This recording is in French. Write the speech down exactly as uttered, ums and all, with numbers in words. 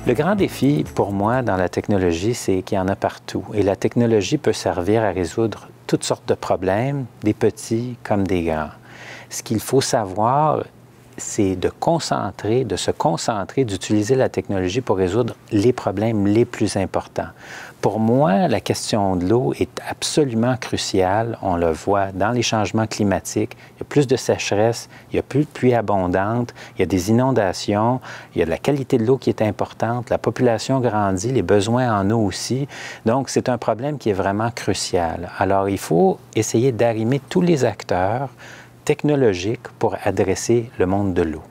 Le grand défi pour moi dans la technologie, c'est qu'il y en a partout. Et la technologie peut servir à résoudre toutes sortes de problèmes, des petits comme des grands. Ce qu'il faut savoir, c'est de concentrer, de se concentrer, d'utiliser la technologie pour résoudre les problèmes les plus importants. Pour moi, la question de l'eau est absolument cruciale. On le voit dans les changements climatiques. Il y a plus de sécheresse, il y a plus de pluie abondante, il y a des inondations, il y a de la qualité de l'eau qui est importante, la population grandit, les besoins en eau aussi. Donc, c'est un problème qui est vraiment crucial. Alors, il faut essayer d'arrimer tous les acteurs technologiques pour adresser le monde de l'eau.